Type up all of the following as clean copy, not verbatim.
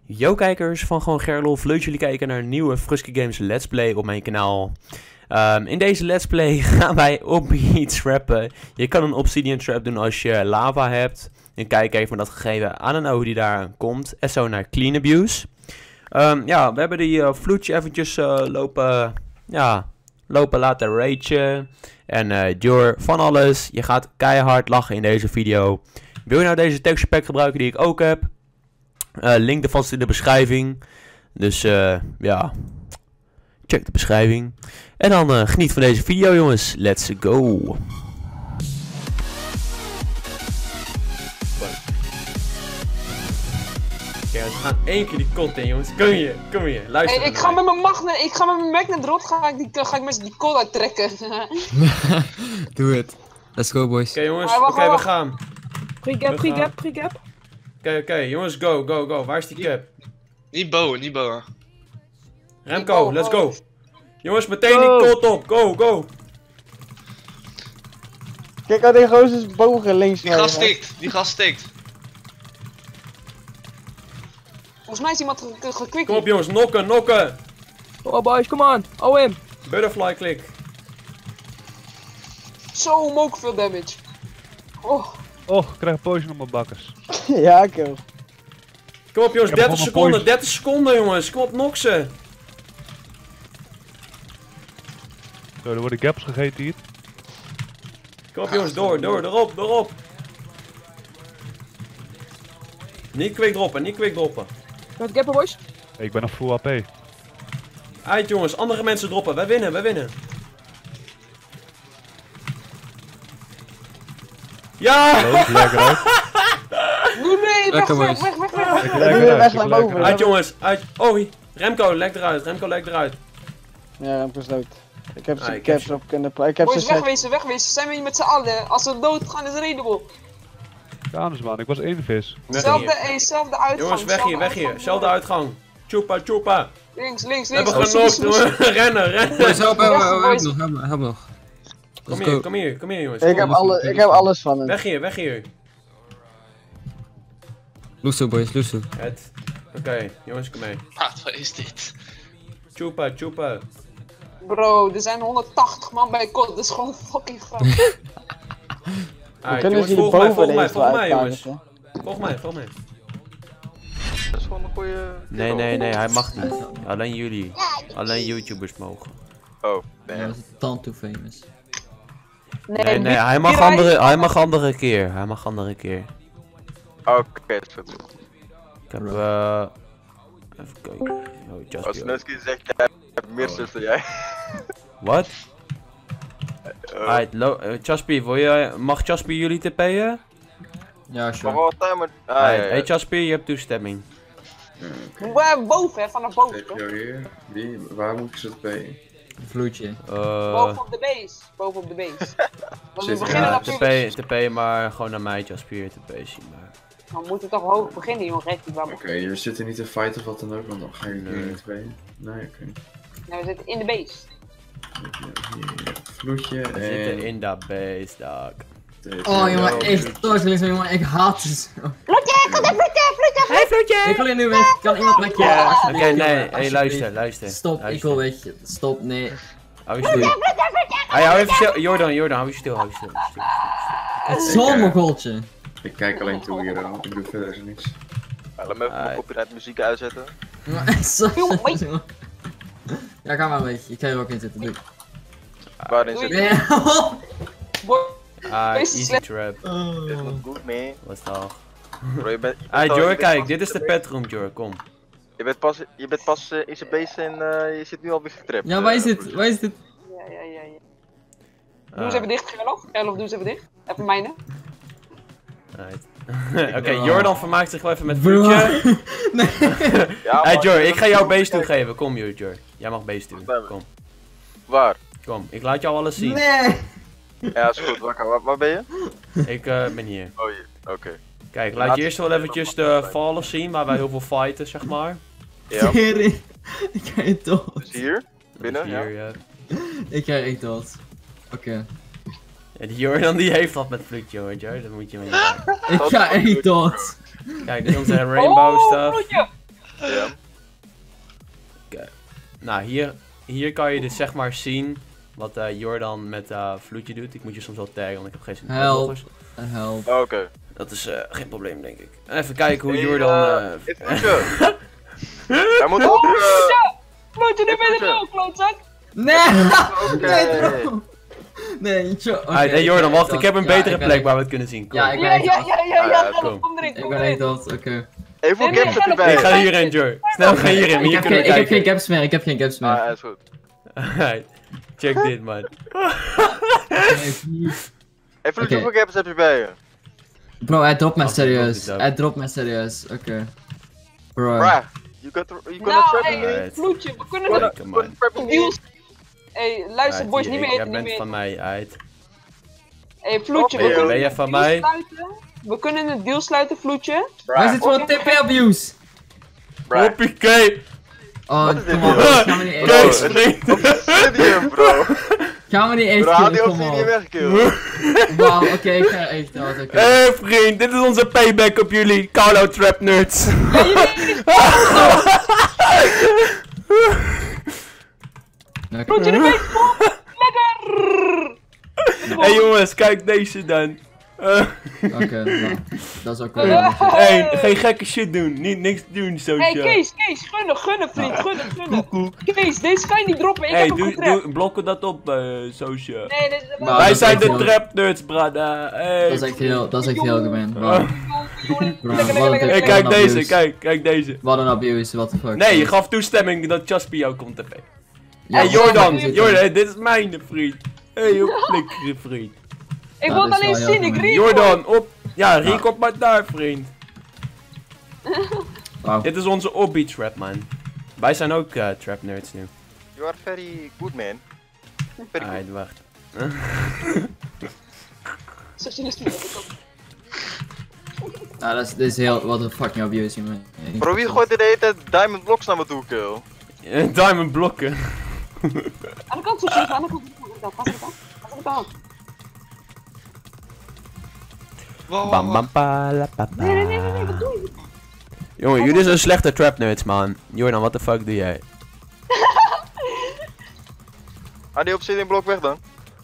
Yo kijkers van gewoon Gerlof, leuk jullie kijken naar een nieuwe Frusky Games Let's Play op mijn kanaal. In deze Let's Play gaan wij opbeats rappen. Je kan een obsidian trap doen als je lava hebt. En kijk even dat gegeven aan en hoe die daar komt. En zo naar clean abuse. Ja, we hebben die vloedje eventjes lopen laten ragen. En Jor, van alles. Je gaat keihard lachen in deze video. Wil je nou deze texture pack gebruiken die ik ook heb? Link er vast in de beschrijving. Dus ja, check de beschrijving. En dan geniet van deze video jongens. Let's go. Oké, we gaan één keer die kot in jongens. Kom hier, luister. Hey, ik ga met mijn magnet rot, ga ik mensen die kot uittrekken. Doe het. Let's go boys. Oké jongens, oké, we gaan. Pre-gap. Oké, jongens, go. Waar is die cap? Niet bouwen. Remco, let's go. Jongens, meteen die kot op. Go. Kijk al die gozers bogen links. Die gast stikt. Volgens mij is iemand gekwikt. Kom op jongens, nokken. Oh boys, come on. Oh him. Butterfly click. Zo ook veel damage. Oh, ik krijg een potion op mijn bakkers. Ja, kill. Kom op jongens, Ik heb 30 gewoon een seconden, 30 seconden jongens. Kom op, nok ze. Zo, er worden gaps gegeten hier. Kom op jongens, door, erop. Niet quick droppen. Met gappen boys. Ik ben nog full AP. Uit jongens, andere mensen droppen, wij winnen. Ja! Lekker uit. nee, Lekker, weg. boys. Ik doe leg je weg eruit. naar ik leg boven. eruit. Uit jongens, uit. Oh, Remco, leg eruit. Ja, Remco is dood. Ik heb Ah, zijn ik heb caps ze. op kunnen ik heb Boys, zijn set. wegwezen. Zijn we hier met z'n allen? Als we dood gaan is het readable. Ja, anders man, ik was één vis. Zelfde uitgang. Jongens, weg hier. Zelfde uitgang. Chupa. Links. We hebben genoeg. Rennen. Boys, help boys. nog. Kom hier jongens. Ik heb alles van hem. Weg hier. Lusso boys, Lusso. Oké, jongens, kom mee. Wat is dit? Chupa. Bro, er zijn 180 man bij kot, dat is gewoon fucking grappig. Kunnen ze Jongens, hier volg mij boven jongens. hè? Volg mij. Dat is gewoon een goede. Nee, hij mag niet. Alleen jullie. Alleen YouTubers mogen. Oh, Dat nee. is dan too famous. Nee, hij mag andere keer. Oké, dat is goed. Ik heb even kijken. Oh, Als Jasper. Nusky zegt, jij hebt meer zus dan jij. Wat? Jasper, mag Jasper jullie TP'en? Ja, Maar sure. wat timer. Hey Jasper, je hebt toestemming. Boven, hè, vanaf boven toch? Waar moet ik ze bij? Vloedje. Boven op de base. Want we Zit beginnen Ja, natuurlijk. TP maar gewoon naar mij, Jasper, TP zien maar. We moeten toch hoog beginnen, jongen, recht die babbel. Oké, jullie zitten niet in fight of wat dan ook, want dan ga je niet twee. Nee, oké. Nou, we zitten in de base. Hier, vloedje We zitten en... in dat base, dog. Oh jongen, echt torgelis jongen, ik haat het. Vloedje, kom Hey, Vloedje! Ik wil er nu weg, kan iemand met je? Oké, nee, hey, luister. Stop, ik wil weg. Stop, nee. Hou je stil. Hey, hou even stil. Jordan, hou je stil. Het is zo'n mogoltje. Ik kijk alleen toe hier, ik doe verder niks. Laat me even mijn copyright muziek uitzetten. Sorry. Ja, ga maar weg. Ik ga hier ook in zitten, doei. Waarin zit het? Ja. Easy trap. Dit is not good, man. Wat toch? Bro, je bent Jor, kijk, dit is de petroom, Jor, kom. Je bent pas in zijn base en je zit nu alweer getrapt. Ja, waar is dit? Waar is dit? Ja. Doe eens even dicht, Gerlof. Doe eens even dicht. Even mijnen. Oké, Jordan vermaakt zich wel even met Bro. Vloedje. Ja, Hey maar- Jor, ik ga jou base toegeven. Kom Jor. Jij mag base doen. Kom. Waar? Kom, ik laat jou alles zien. Nee. Ja, is goed. Waar ben je? Ik ben hier. Oh, hier. Oké. Kijk, laat je eerst wel eventjes de fallen zien, waar wij heel veel fighten, zeg maar. Ja. Tering. Ik ga echt dood. Dus hier? Binnen? Ja. Hier, ja. Ik ga echt dood. Oké. Ja, die Jordan die heeft wat met Vloedje hoor, dat moet je maar niet doen. Ik ga echt dood. Kijk, dit is onze rainbow stuff. Vloedje! Ja. Nou, hier kan je dus zeg maar zien wat Jordan met Vloedje doet. Ik moet je soms wel taggen, want ik heb geen zin in Help. vloggers. Help. Oké. Dat is geen probleem, denk ik. Even kijken hoe Jordan... Hey, Vloedje. Hij moet ook... Vloedje, nu ben je er ook, klootzak. Nee! Oké. Nee, bro. Nee, Hey Jordan, wacht, ik heb een betere plek waar we het kunnen zien. Kom. Ja, ik ben Ja, echt ja, dood. ja, ja, ja, kom. kom erin, Ik kom ben echt erin. dood, oké. Hey, hoeveel Nee, games heb je nee, bij? Ik ga hierin, Jor. Snel, ga hierin, maar Ik hier heb kunnen we geen kijken. gaps meer, ik heb geen gaps meer. Ah, is goed. Alright. Check dit, man. Hey, Vloedje, Oké. hoeveel games heb je bij je? Bro, hij dropt mij Wacht, ik serieus. drop dit ook. Hij dropt mij serieus, oké. Bro. Bruh, you gonna Nou, trap hey, me? Alright. Vloedje, we kunnen Gonna- het Lekker, gonna man. trap me? deals... Hey, luister boys, niet meer Jij eten, niet bent meer van eten. mij uit. Hey, Vloedje, we Ben kunnen jij een van deal mij? sluiten. We kunnen een deal sluiten, Vloedje. Waar is dit voor TP-abuse? Bruh. Hoppakee! Oh, Wat is dit, kom op, joh? gaan we niet Kijk, even... vriend! Obsidian, bro. Gaan we niet Bro, had even die killen, kom Obsidian op. weggekillt. Wauw, oké, ik ga echt dood, oké. Hey vriend, dit is onze payback op jullie call-out trap nerds. Vloedje, de beest, kom! Lekker! Hey jongens, kijk deze dan. Oké, nou, dat is ook Hey. wel. Hey, geen gekke shit doen, niks doen, Hey, social. Kees, gunnen, vriend, gunnen. Kees, deze kan je niet droppen, ik Hey, heb hem getrapt. blokken dat op, social. Nee, dit is... Maar- Wij dat zijn is de echt trap nerds, brada. Hey. Dat is echt heel gemeen. Wow. Hey, kijk deze, kijk deze. Wat een abuse, what the fuck. Nee, je gaf toestemming dat Jasper jou kon tappen. Ja, Hey Jordan, zit er. Jordan, dit is mijn vriend. Hey, op flikker vriend. Ik Ja, wil het dit is alleen wel zien, heel ik gemeen. riep Jordan, op. Ja, Riek op maar daar, vriend. Wauw. Dit is onze obby trap, man. Wij zijn ook trap nerds nu. You are very good, man. Very good. Alright, wacht. Socialist. Nou, dit is heel, what a fucking abuse, jongen. Bro, wie gooit de hele tijd diamond blocks naar me toe, kill? Diamond blokken. Aan de kant, socialist, aan de kant. Pas aan de kant. Bam bam pa la pa pa. Nee, wat doe je? Jongen, jullie zijn slechte trap nerds, man. Jordan, what the fuck doe jij? Ah, die obsidian blok weg dan.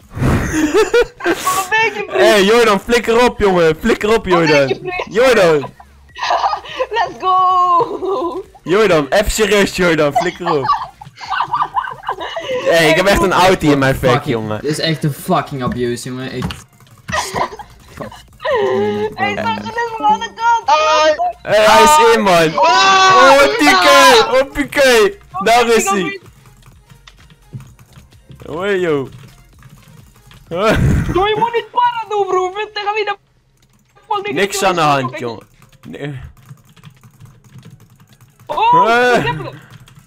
Wat denk je, vriend? Hey Jordan, flikker op, jongen. Flikker op, Wat denk Jordan. je, vriend? Jordan. Let's go! Jordan, even serieus, Jordan. Flikker op. Hey, ik heb echt een Audi in mijn fake, jongen. Dit is echt een fucking abuse, jongen. Echt. Fuck. Hey, socialist, aan de kant! Hey, hij is in, man. Oh, hoppakee. Daar is hij. Hoi, yo. Yo, je moet niet para doen, bro. Tegen wie de fuck denk je Niks dat aan de je hand, zo- jongen. Nee. Oh, ik heb hem.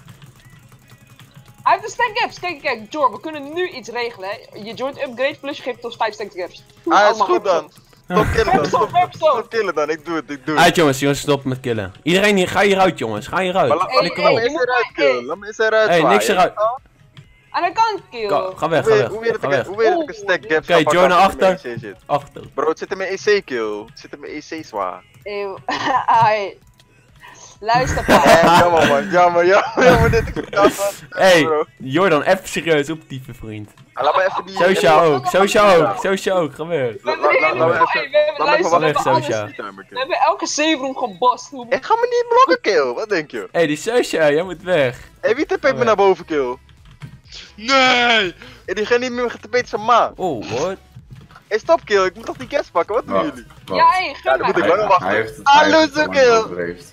Hij heeft een stack gaps. Kijk, Jor, we kunnen nu iets regelen. Hè. Je joint upgrade plus je geeft ons 5 stack gaps. Ah, is goed dan. Stop killen dan. Stop. Stop killen dan, ik doe het. Uit, jongens, stop met killen. Iedereen hier, ga hieruit, jongens. Ga hieruit. Maar laat Flikker me op. eens eruit, kill. Laat me eens eruit. Hey, niks zwaaien. eruit. Aan de kant, kill. Ga weg, Hoe weet ga weg. dat ik een stack gaps Oké, kan Joe naar pakken als achter. het in mijn EC zit? Achter. Bro, het zit in mijn EC, kill. Het zit in mijn EC zwaar. Eeuw. Ai. Luister, pa. Jammer man, jammer dit ik kan Hey, bro. Jordan, even serieus optieven, vriend. Ah, laat me even die... Socia ook, ga weg. We hebben de hele Laat me groep, even- hey, we hebben- laat me even luister, we wachten. hebben Socia. alles- We hebben elke saveroom gebast. Hoe- Ik ga me niet blokken, kill. Wat denk je? Hey, die Socia, jij moet weg. Hey, wie tipt me naar boven, kill? Nee! Hey, die gaat niet meer getapeten zijn ma. Oh, what? Hey, stop, kill. Ik moet toch die gas pakken? Wat doen jullie? Ja, hey, Ja, gun dan moet ik maar. langer wachten. Hij heeft het Ah, hij heeft het loser te lang kill. overdreven.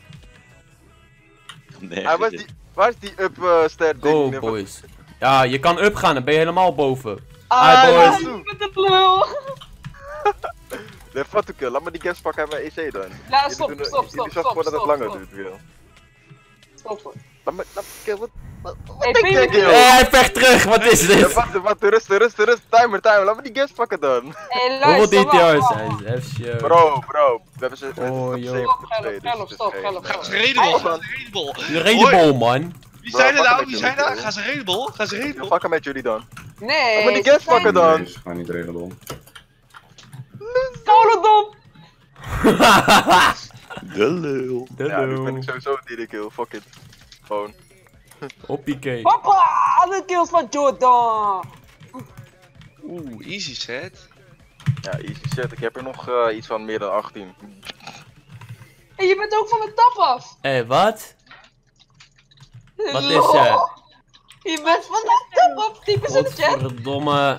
Nee, Ah, waar is die up ster Go, ding? boys. Ja, je kan up gaan, dan ben je helemaal boven. Ah, Hi, boys. loser. Met de lul. Nee, fuck to kill. Laat me die gas pakken en mijn EC dan. Ja, Jullie stop, doen er- stop, jullie stop, zorgen ervoor dat het stop, langer stop. duurt, kill. Stop. Laat me, kill, wat Hey, denk jij, Peter, kill? Hij vecht terug, wat is Ja, dit? wacht, rust, timer, laat me die gas pakken dan. Hey, Hoeveel luister, wacht, DTR's wacht. zijn ze? Even show. Bro, we hebben ze Oh, op joh. 70 spelen, dus Geloof, het is stop, geen- geloof. Ga ze redable, Hey, ga man. ze redable. De redeball, man. Wie zijn er Bro, nou? pak Wie met zijn jullie, er? Ga ze redable, ga ze Ik redable. wil pakken met jullie dan. Nee. Laat me die gas pakken dan. Nee, ze gaan niet redden om. Kolendom. Ja, nu ben ik sowieso niet de kill. Fuck it. Gewoon. Hoppakee. Papa, alle kills van Jordan. Oeh, easy set. Ja, easy set. Ik heb er nog iets van meer dan 18. En je bent ook van de tap af. Wat? Wat is Je bent van de tap af, types in de chat. Godverdomme.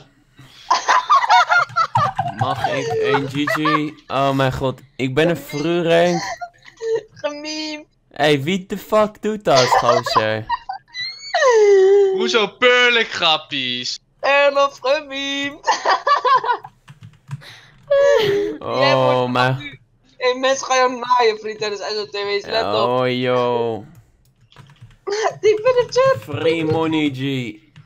Mag ik een GG? Oh mijn god, ik ben een frurank. Gememe. Wie de fuck doet dat, gozer? Hoezo peurlijk grappies? Erlof gememe. Oh mijn... Hé, mensen gaan jou naaien, vriend, tijdens SOTW's, let op. Oh yo. Typ in de chat. Free money G.